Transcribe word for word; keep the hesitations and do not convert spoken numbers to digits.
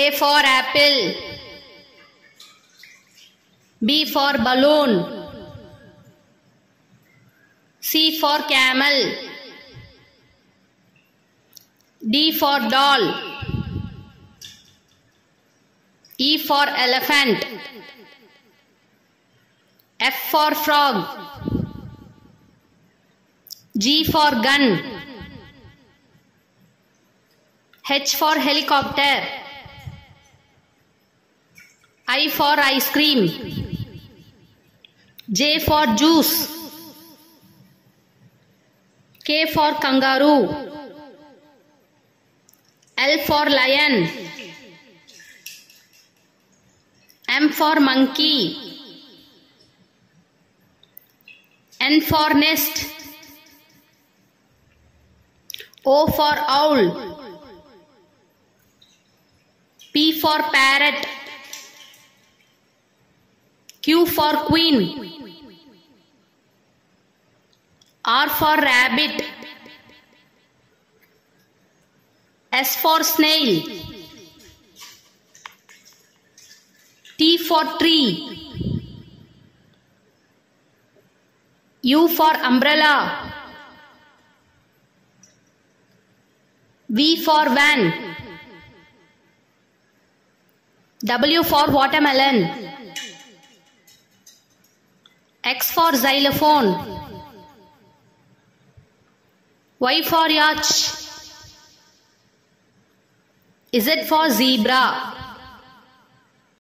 A for apple. B for balloon. C for camel. D for doll. E for elephant. F for frog. G for gun. H for helicopter. I for ice cream. J for juice. K for kangaroo. L for lion. M for monkey. N for nest. O for owl. P for parrot. Q for queen. R for rabbit. S for snail. T for tree. U for umbrella. V for van. W for watermelon. X for xylophone. Y for yacht. Z for zebra.